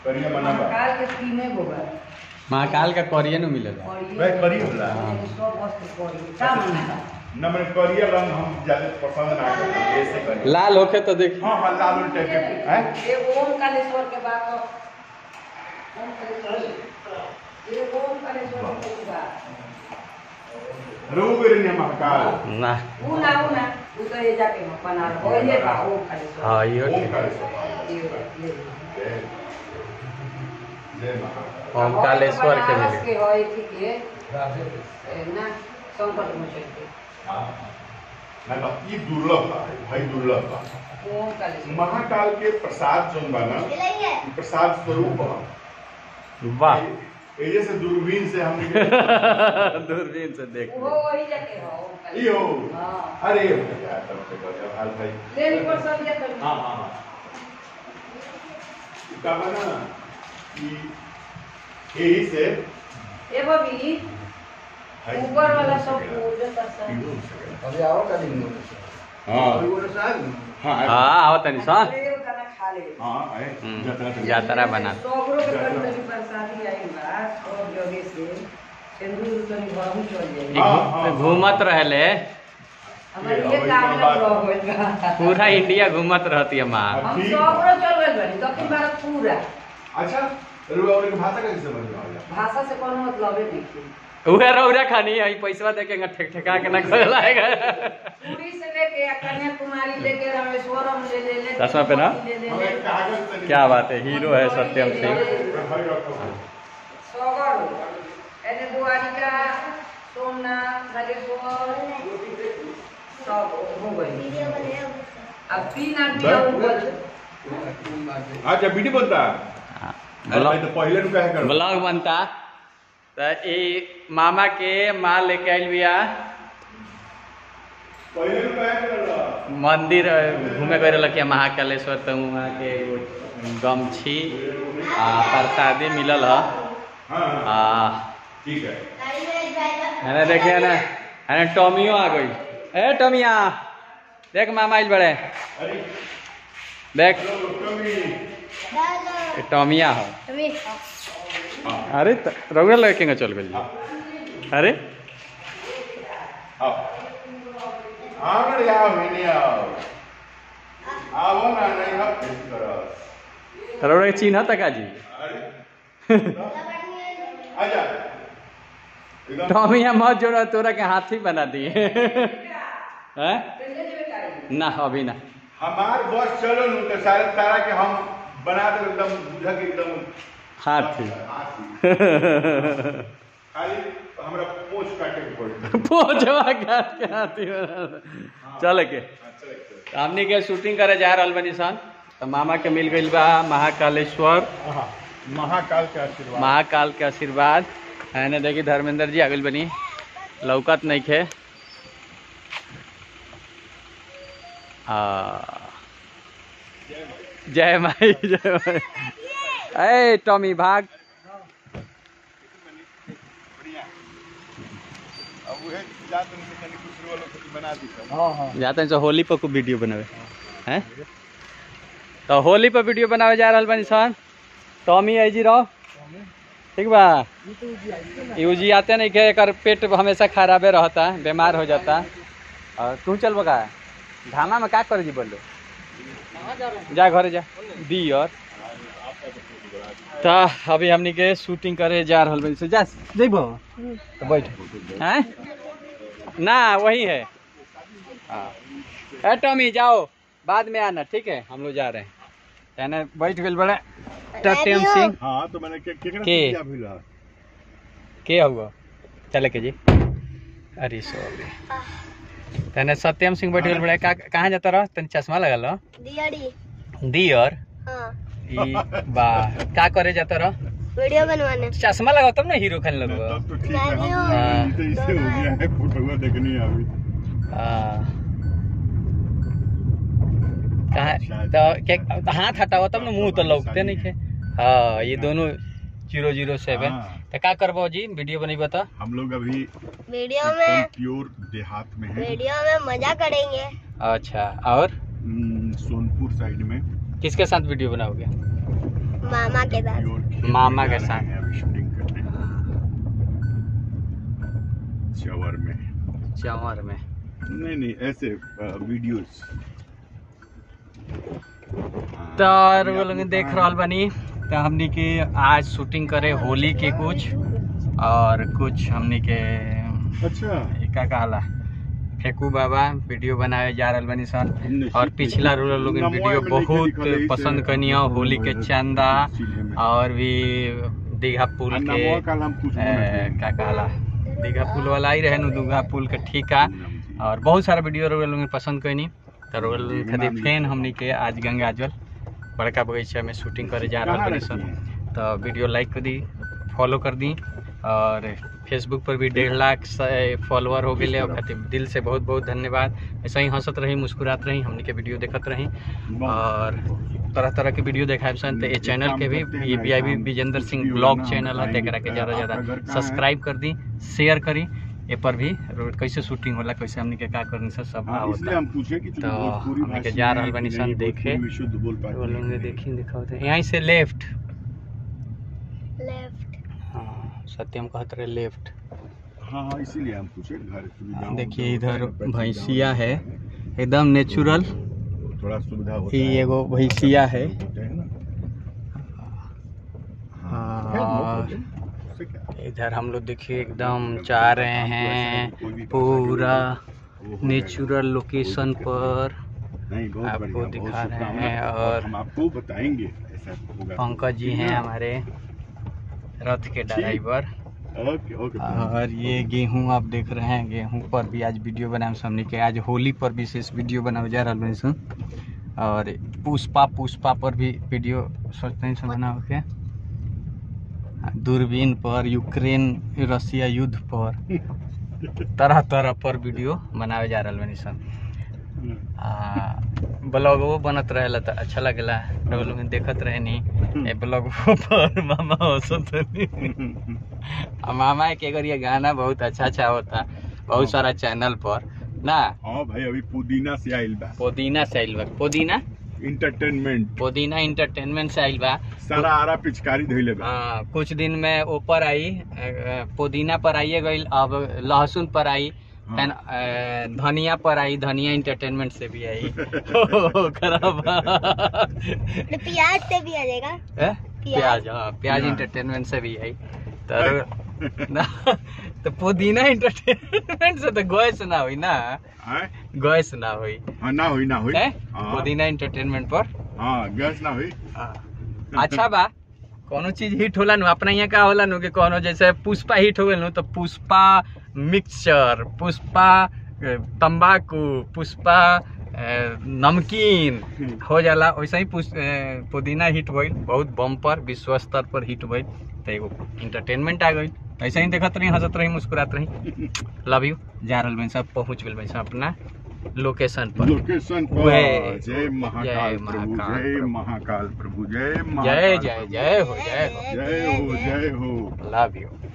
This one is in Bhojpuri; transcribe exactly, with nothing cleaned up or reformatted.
करिया बना महाकाल के तीने गो बा। महाकाल का करिया नु मिलेला वे करिया होला सब वस्तु करिया का मना न मैंने करिया रंग हम ज्यादा पसंद ना करते ऐसे करिया लाल होके तो देख हां हां लाल टाइप के हैं ये ओम कालेश्वर के बात ओम कालेश्वर ये ओम कालेश्वर के बात रोगरिया महाकाल ना ऊ ना ऊ ना ऊ तो ये जाके अपना हो ये का ओम कालेश्वर हां ये ओम कालेश्वर ये ये जय महाकाल ओम कालेश्वर के बनारस मिले के होय ठीक है ना संकट मोचन के हां ना तो ये दुर्लभ है भाई दुर्लभ है ओम कालेश्वर महाकाल के प्रसाद जोन बना प्रसाद स्वरूप है वाह ये से दूरबीन से हम दूरबीन से देख वो वही जाके हो ओम कालेश्वर यो हां अरे यार तब से गजब हाल भाई ले पर सब ये तो हां हां का बना कि यही से ए बबी ऊपर वाला सब पूजा करता अभी आओ का दिन हां हां हां आओ तनी सा ले खाना खा ले हां है जतरा यात्रा बना सौगरो के करी करी प्रसादी आई बा सब जगह से सिंदूर तनी बाहु चल जाई हाँ, हाँ, घूमत रहले हमारे ये काम ना रह होइल बा पूरा इंडिया घूमत रहती है माँ हम सौगरो चल गइल बानी दक्षिण भारत पूरा अच्छा रुआ उनके भाषा कैसे समझ में आया भाषा से कोनो मतलब नहीं थी उहे रौरा खानी है पैसा देके ठेक ठेका के ना खोलाएगा पूरी से लेके कन्याकुमारी लेके रामेश्वरम ले ले ले चश्मा पहना? ले ले हम ले एक कागज से क्या बात है हीरो है सत्यम सिंह सौगरो एने द्वारिका सोमनाथ नागेश्वर सब हो गई अब तीन आदमी और ऊपर अच्छा वीडियो बनता ब्लॉग तो पहले नु कहे कर ब्लॉग बनता तो ये मामा के माँ लेके आयल बिया पहले नु कहे कर मंदिर घूमे गए रहा महाकालेश्वर तो वहाँ के एगो गमछी आ प्रसादी मिलल है हां आ ठीक है है देखिए ना है टॉमियो आ गई ए टॉमिया देख मामा आइल बड़े अरे देख कमी ये टॉमिया हो अरे रउआ लगे चल गई अरे आओ आओ ना यार मैंने आओ आओ ना नहीं हम किस करो रउआ चिन्ह तक जी अरे आजा एकदम टॉमिया मत जोड़ा तोरा के हाथी बना दिए हैं ना अभी ना हमार बस चलो नु तो सारे तारा के हम बना दे एकदम बुझा के एकदम हाथी हाथी खाली हमरा पोछ काटे के पड़ी पोछवा काट के हाथी बना दे। चल के हमने के शूटिंग करे जा रहल बनी सन तो मामा के मिल गइल बा महाकालेश्वर महाकाल के आशीर्वाद महाकाल के आशीर्वाद है ने देखी धर्मेंद्र जी आ गइल बनी लौकत नहीं खे आ जय माई जय माई ए टॉमी भाग अब उहे जात में कनी कुछ वाला कुछ बना दी सब हां हां जाते हैं तो होली पर को वीडियो बनावे हैं तो होली पर वीडियो बनावे जा रहल बनी सन टॉमी आई जी रहो ठीक बा यू जी आते नहीं खे एकर पेट हमेशा खराबे रहता बीमार हो जाता और तू चल बगा धामा में का कर जी बोलो जा घर जा दी और तो अभी हमनी के शूटिंग करे जा रहल बनी से जा जइबो तो बैठ हैं ना वही है हाँ ए टॉमी जाओ बाद में आना ठीक है हम लोग जा रहे हैं यानी बैठ गए बड़े सत्यम सिंह हां तो मैंने के केकरा के? किया भइला के हुआ चले के जी अरे सॉरी तने सत्यम सिंह बैठ गए बड़े का कहाँ जाता रहो तने चश्मा लगा लो दियाड़ी दी और हाँ ई वाह का करे जाता रहो वीडियो बनवाने चश्मा लगाओ तब ना हीरो खाने लगो तब तो ठीक है नहीं हो। हम तो इसे हो गया है फोटो देखनी है अभी हाँ कहाँ तो क्या हाथ हटाओ तब ना मुंह तो लगते नहीं थे हाँ ये दोनों जीरो जीरो सेवन हाँ। तो क्या करबो जी वीडियो बनी बता हम लोग अभी वीडियो एकदम में प्योर देहात में हैं वीडियो में मजा करेंगे अच्छा और हम्म, सोनपुर साइड में किसके साथ वीडियो बनाओगे मामा के साथ। मामा के साथ अभी शूटिंग करते हैं चावर में। चावर में नहीं नहीं ऐसे वीडियोस। तो वो लोग देख रहा बनी तो हमने के आज शूटिंग करे होली के कुछ और कुछ हमने के अच्छा का कहला फेकू बाबा वीडियो बनाए जा रहा बनी सन। और पिछला लोग वीडियो बहुत पसंद करनी है होली के चंदा और भी दीघा पुल के ए, का कहला दीघा पुल वाला ही रहे दीघा पुल के ठीका और बहुत सारा वीडियो लोग पसंद करनी। तो खातिर फैन हमनी के आज गंगा जल बड़का बगीचा में शूटिंग करे जा रहा बनी सन। तो वीडियो लाइक कर दी, फॉलो कर दी और फेसबुक पर भी डेढ़ लाख फॉलोअर हो गए और खातिर दिल से बहुत बहुत धन्यवाद। ऐसा ही हंसत रही मुस्कुरात रही हमने के वीडियो देखत रही और तरह तरह के वीडियो देखा सन। तो ये चैनल के भी ये B I B Vijendra Singh blog channel है तेकरा के ज़्यादा ज़्यादा सब्सक्राइब कर दी, शेयर करी। ये पर भी कैसे शूटिंग होला कैसे हमने के का करनी से सब होता। तो हमने के जा रहा बनी सन देखे बोलेंगे देखी दिखाओ यहीं से लेफ्ट लेफ्ट। हाँ सत्यम कहते रहे लेफ्ट। हाँ हाँ इसीलिए हम पूछे घर। देखिए इधर भैंसिया है एकदम नेचुरल। थोड़ा सुविधा होता ये एगो भैंसिया है हाँ। इधर हम लोग देखिए एकदम जा रहे हैं पूरा नेचुरल लोकेशन पर आपको दिखा रहे हैं। और हम आपको बताएंगे ऐसा होगा। पंकज जी हैं हमारे रथ के ड्राइवर। ओके ओके। और ये गेहूं आप देख रहे हैं, गेहूं पर भी आज वीडियो बनाए सामने के आज होली पर विशेष वीडियो बनाए जा रहा है। और पुष्पा पुष्पा पर भी वीडियो सोचते हैं बना के दूरबीन पर यूक्रेन रसिया युद्ध पर तरह तरह पर वीडियो बनावे जा रहा सन। ब्लॉग वो बनत रहे तो अच्छा लगेला लोग देखत रहे नहीं ब्लॉग पर मामा हंसत मामा के अगर ये गाना बहुत अच्छा अच्छा होता बहुत सारा चैनल पर ना। हाँ भाई अभी पुदीना से आइल बा। पुदीना से आइल बा पुदीना इंटरटेनमेंट पुदीना इंटरटेनमेंट से आइल बा। सारा आरा पिचकारी धइले बा। हाँ कुछ दिन में ऊपर आई पुदीना पर आइए गई अब लहसुन पर आई हाँ। धनिया पर आई धनिया इंटरटेनमेंट से भी आई खराब प्याज से भी आ जाएगा प्याज। हाँ प्याज इंटरटेनमेंट से भी आई तो तो पुदीना इंटरटेनमेंट से तो गैस ना हुई ना गैस ना हुई हाँ ना हुई ना हुई पुदीना इंटरटेनमेंट पर हाँ गैस ना हुई। अच्छा बा कोनो चीज हिट होला नु अपना यहाँ का होला नु कि कोनो जैसे पुष्पा हिट हो गए नु तो पुष्पा मिक्सचर पुष्पा तंबाकू पुष्पा नमकीन हो जाला वैसे ही पुदीना हिट भइल बहुत बम्पर विश्व स्तर पर हिट भइल तो एगो इंटरटेनमेंट आ गई। ऐसे ही देखत रही हंसत रही मुस्कुरात रही। लव यू जा रहा बन सब पहुँच गए वैसे अपना लोकेशन पर लोकेशन पर। जय महाकाल प्रभु जय महाकाल प्रभु जय जय जय जय हो जय हो जय हो जय हो। Love you.